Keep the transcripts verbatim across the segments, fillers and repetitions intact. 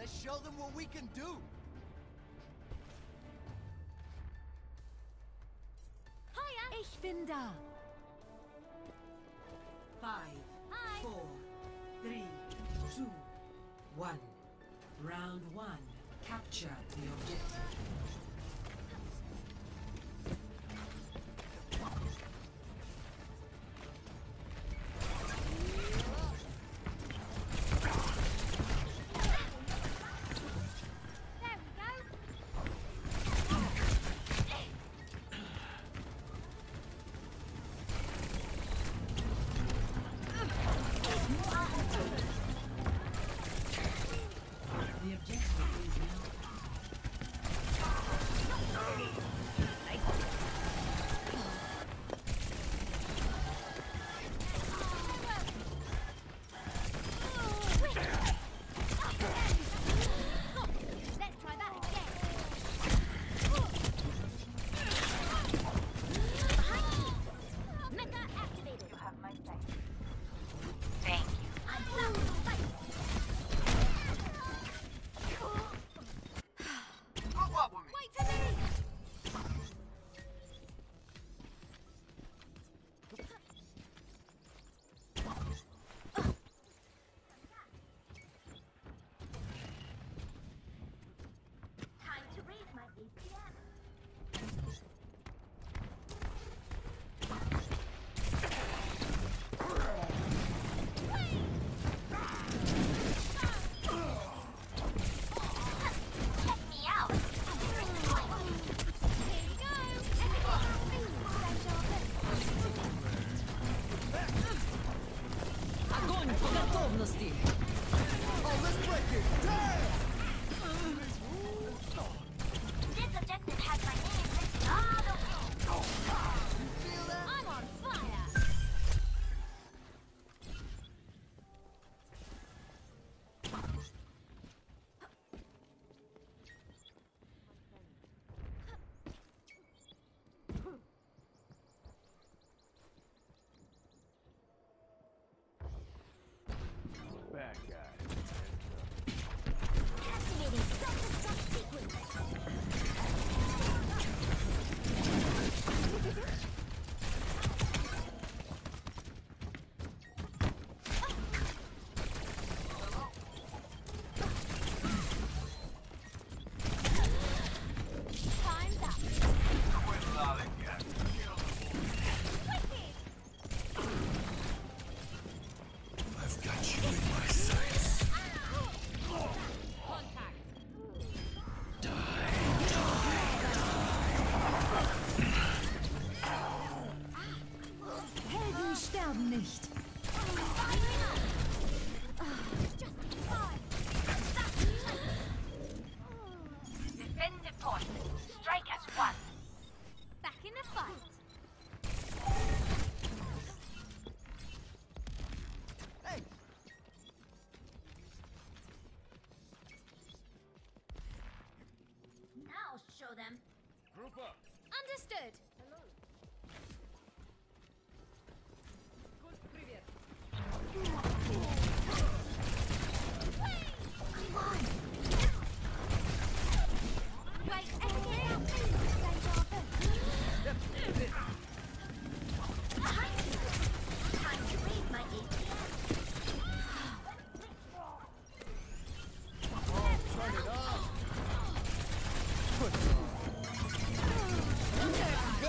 Let's show them what we can do. Hiya! Ich bin da. Five, Hi. four, three, two, one. Round one. Capture the objective. The objective is now. Let's try that again. Mecha activated. You have my thanks. Thank you. I'm done. Group up with me. Wait for me! Time to raise my A P M. Check me out. Here you go. Огонь по готовности! Oh, let's break it. Damn! This objective has my name written all over it. You feel that? I'm on fire. Bad guy. Activating self-destruct sequence. Time's up. Wicked. I've got you in my sights. Contact. Helden sterben nicht. Just in time. Defend the forces. Strike as one. Back in the fight. Hey, Now show them. Group up. Understood. Wait, again. Time to raise my A P M. turn it up. Put it on.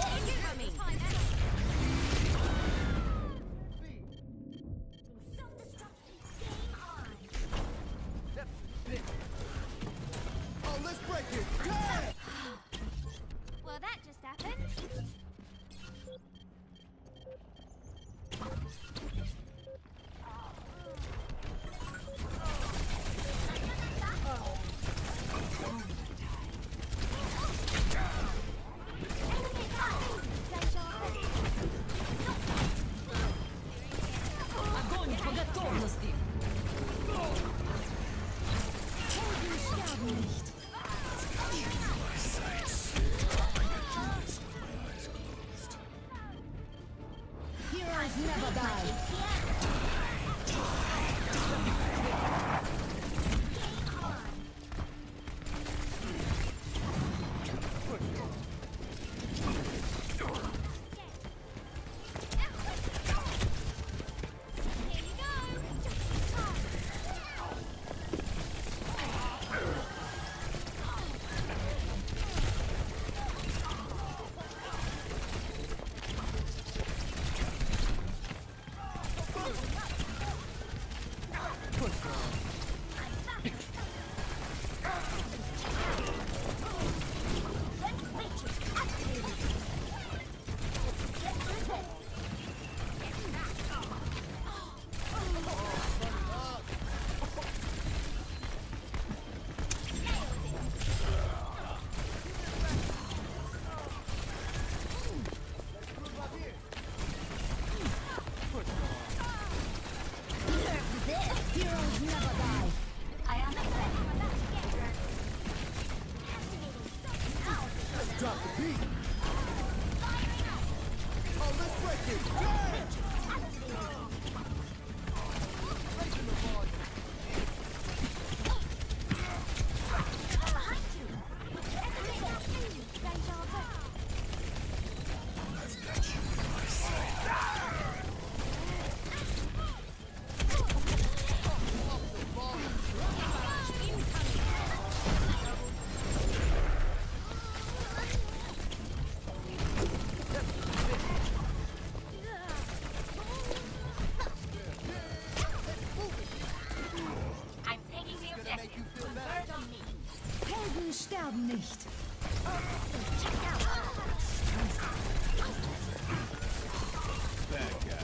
Oh, let's break it! I'm taking the objective. Bird on me. Helden sterben nicht. Bad guy.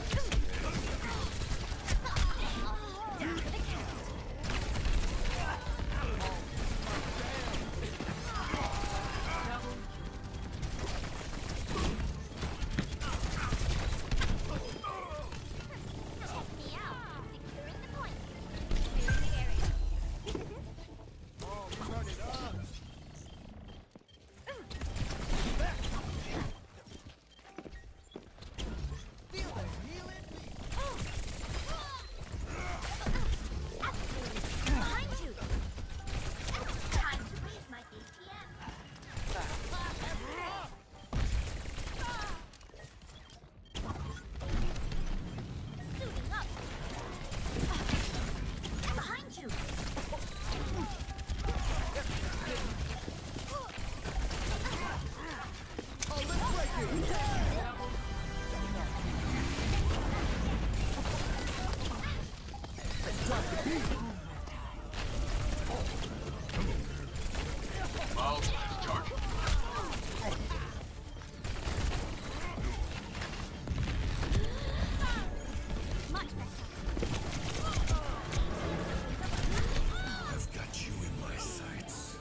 I've got you in my sights.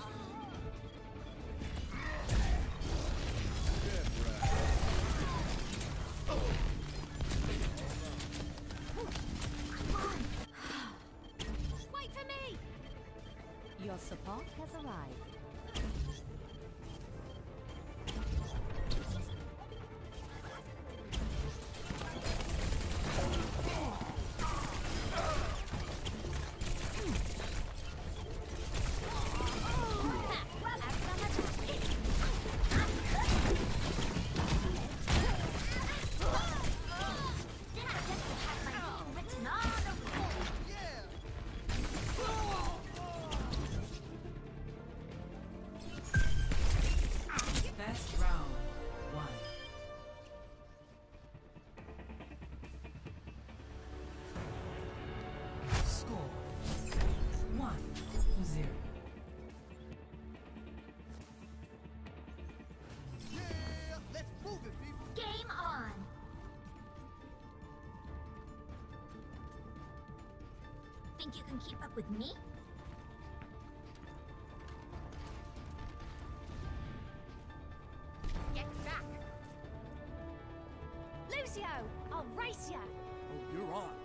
Wait for me! Your support has arrived. Best round. One. Score. One to zero. Yeah, let's move it, people. Game on! Think you can keep up with me? Get back! Lucio! I'll race ya! Oh, you're on.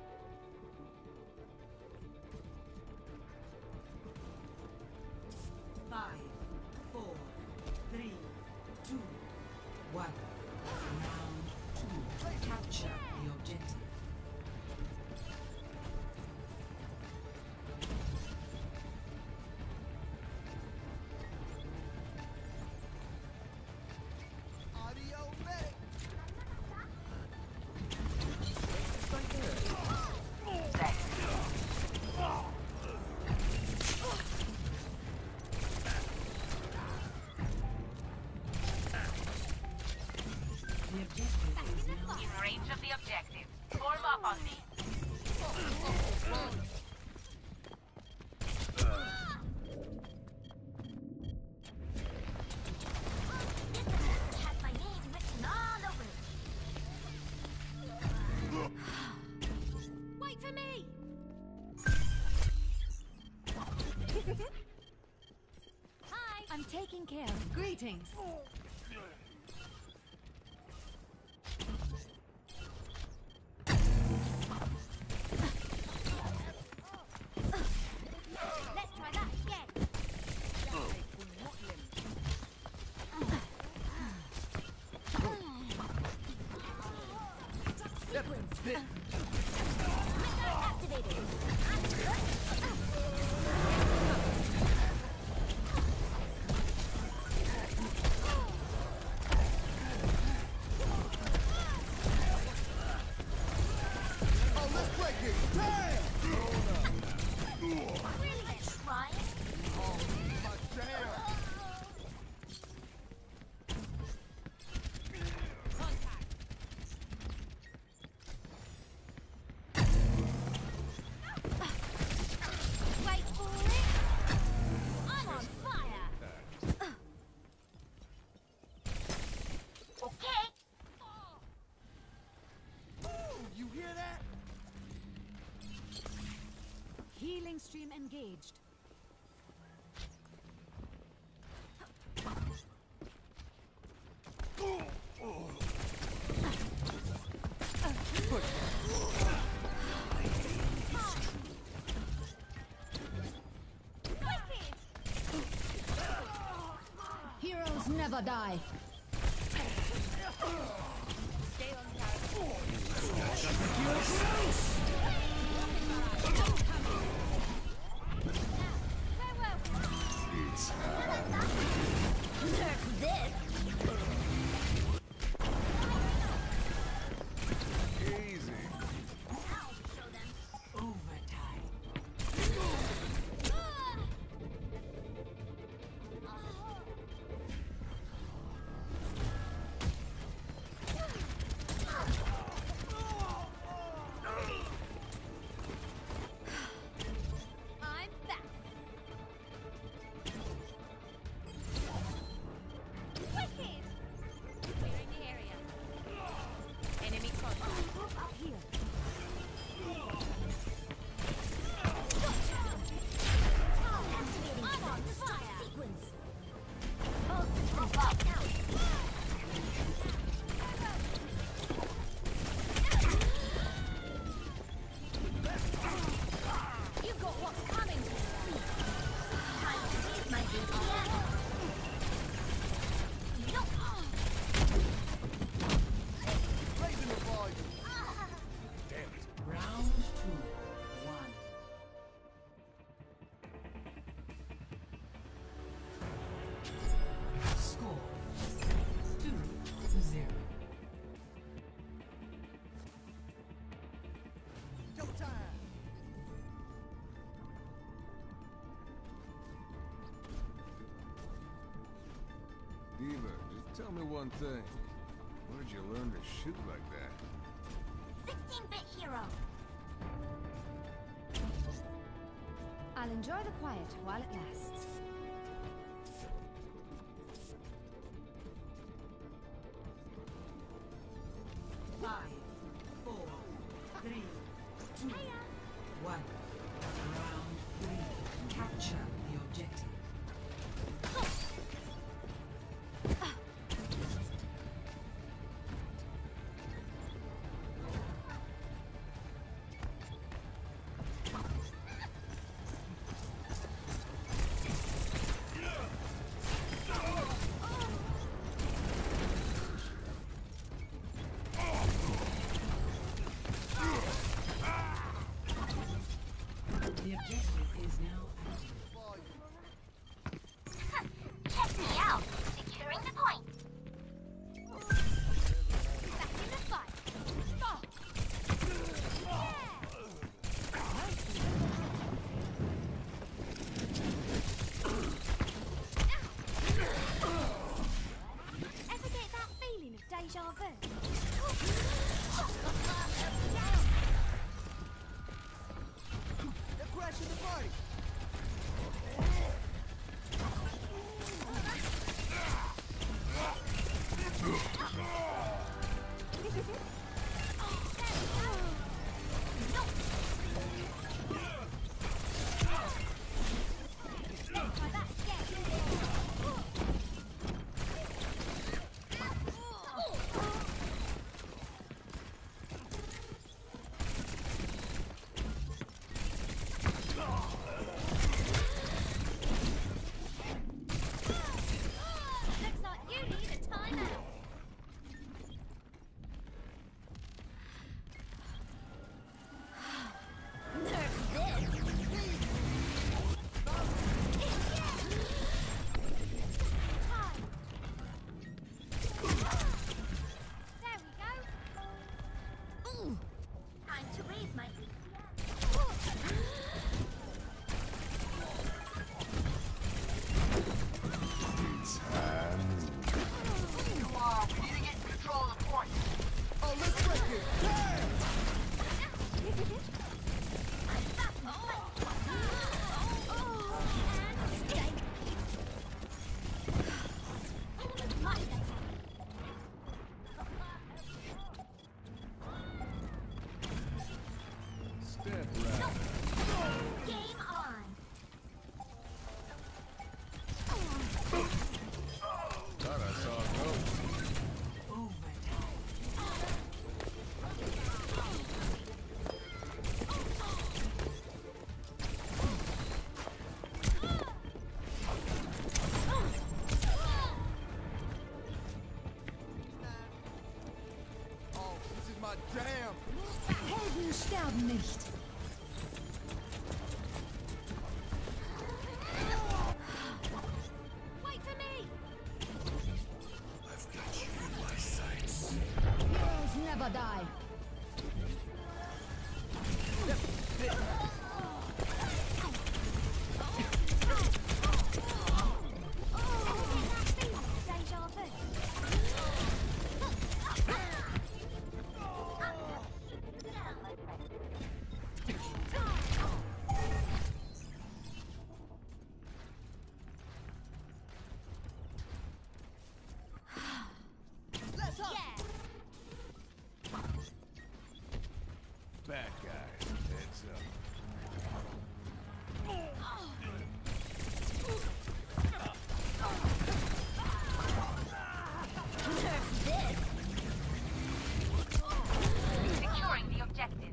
Five, four, three, two, one. Round two. Capture the objective. Audio medic. The objective is now. In range of the objective. Form up on me. This has my name written all over it. Wait for me! Hi! I'm taking care of. Greetings. Let's try that again. Healing stream engaged. Heroes never die. Stay on target. It's Nerf this. Easy. I'll show them. Overtime. I'm back. Wicked. Clearing the area. Enemy contact. Up here. Activating I'm on fire. Sequence. All systems locked out. You got what's coming. Time to use my V P N. Nope. Raising the volume. damn it. Round two. One. Score. Two to zero. Showtime. Diva, just tell me one thing. Where'd you learn to shoot like that? sixteen-bit hero. I'll enjoy the quiet while it lasts. Five, four, three, two, one. Round three. Capture the objective. The objective is now active. Check me out. Securing the point. Back in the fight. Stop. Ever get that feeling of deja vu? They're crashing the party. sterben nicht. Wait for me! I've got you in my sights. Heroes never die. Deja vu. Bad guy. Heads up. Securing the objective.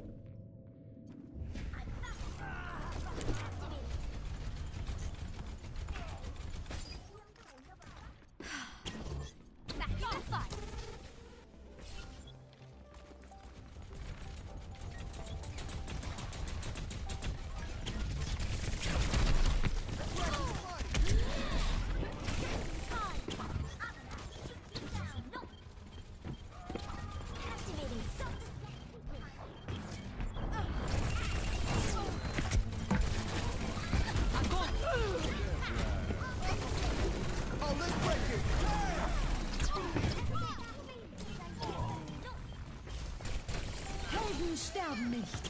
Back in the fight. Activating Oh, let's break it! Helden sterben nicht.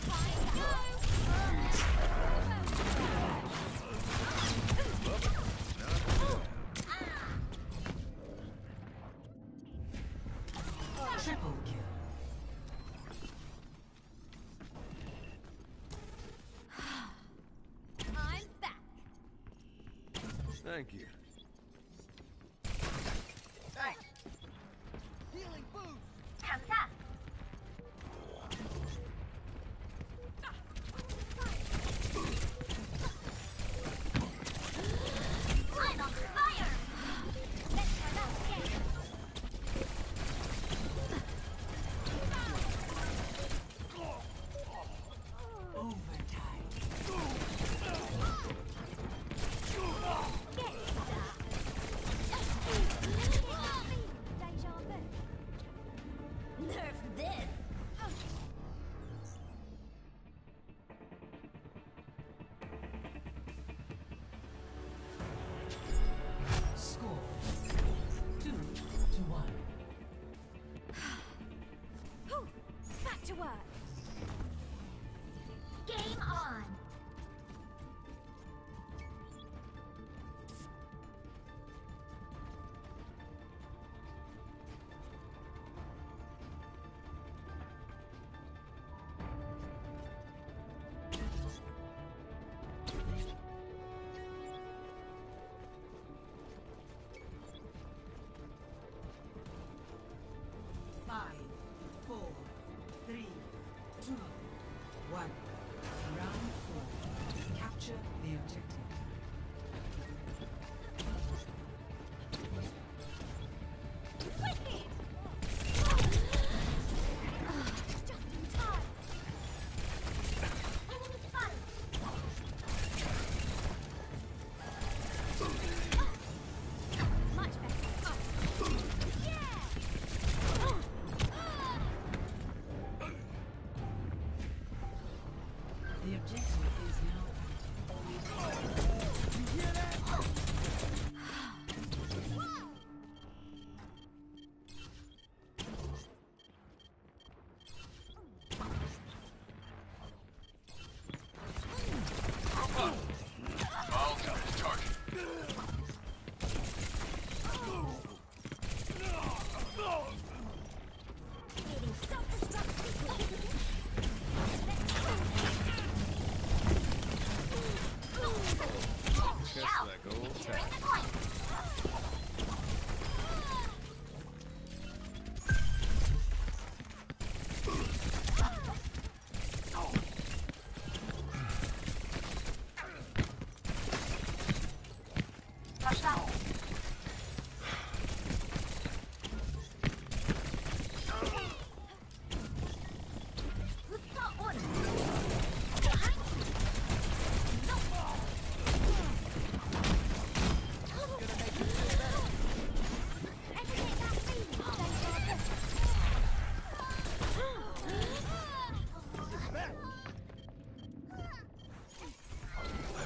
Triple kill. I'm back. Thank you. Thanks. Healing boost! 감사. I'm on fire! Let's turn up again. Overtime. Get stuck. Deja vu. Nerf this. Score two to one. Whew. Back to work. Game on. Five, four, three, two, one. Round four. Capture the objective. Wicked! Just in time. Fun. Much better. Yeah! The objective is now I'll tell his target. Activating self-destruct sequence. Just like old Securing times. the point. Flashback. Who's got orders?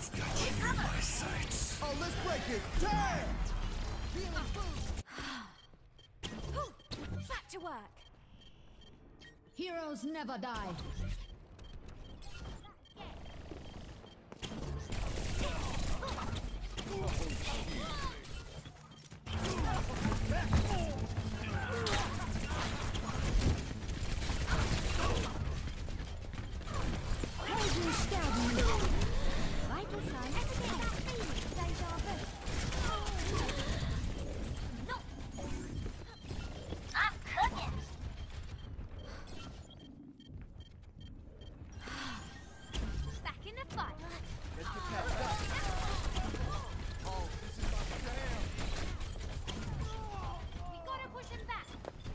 I've got you in my sights. Oh, let's break it. Damn! Feeling Back to work. Heroes never die. Helden sterben nicht. Vital sign. Deja vu. No. I'm cooking. Back in the fight. Let's get past that. Oh, this is my jam. We gotta push him back.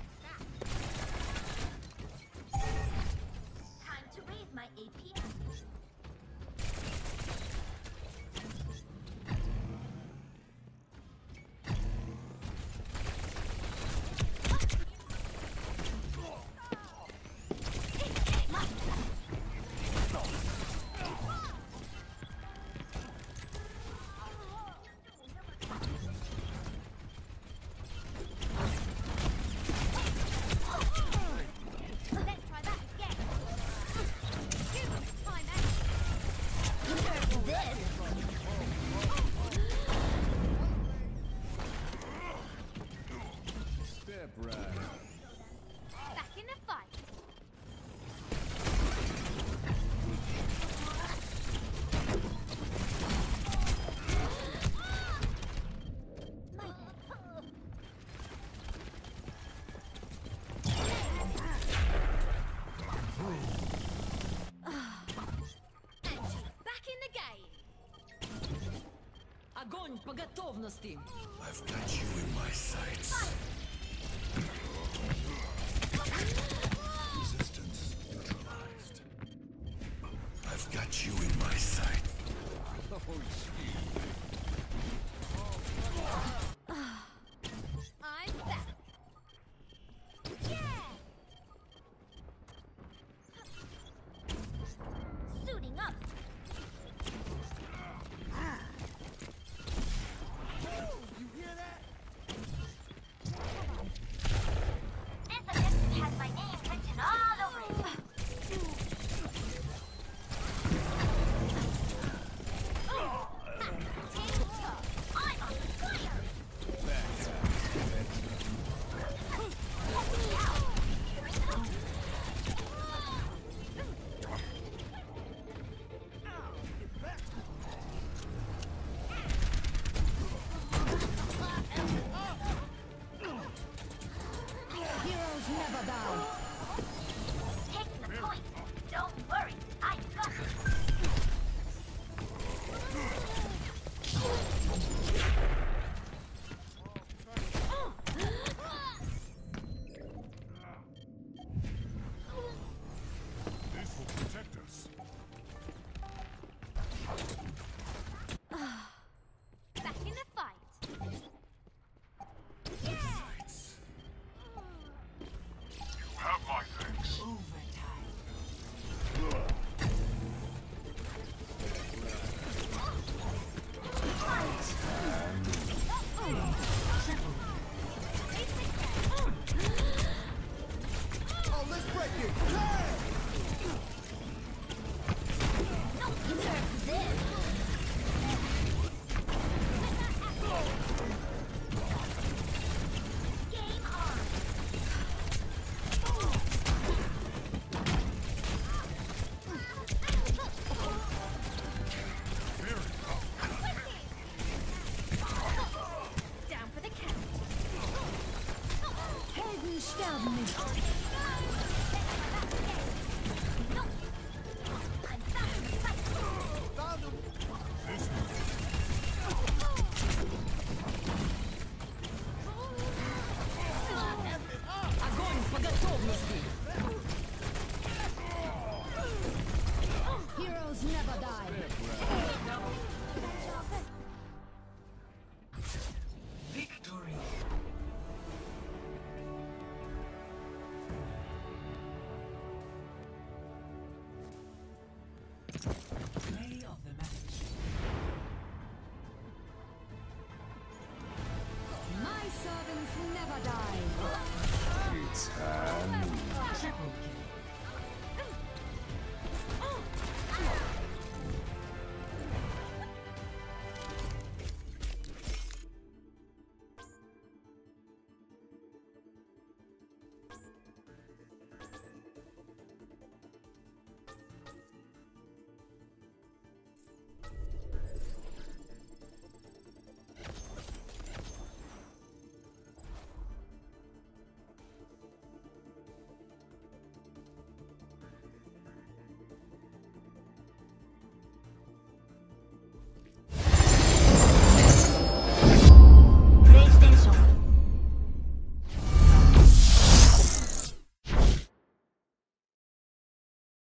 Time to raise my A P. Let's try that again. Give us time out. This. Step right up. Back in the fight. And she's back in the game. Огонь по готовности! I've got you in my sights. Resistance neutralized. I've got you in my sight. Oh, shit. I'm back. Yeah. Suiting up. You hear that? This objective has my name written all over it. never die. It's Hanu. Triple kill.